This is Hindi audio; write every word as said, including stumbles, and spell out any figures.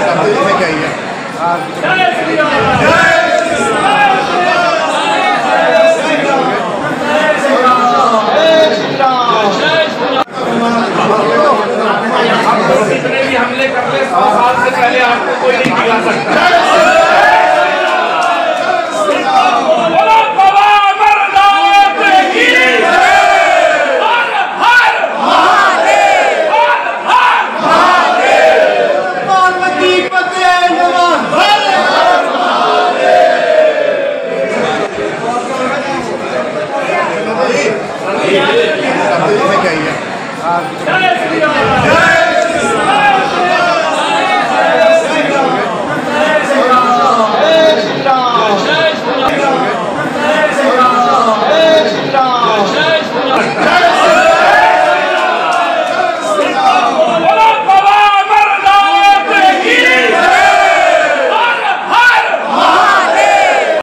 हमले करने सौ साल से पहले आपको कोई नहीं खिला सकता।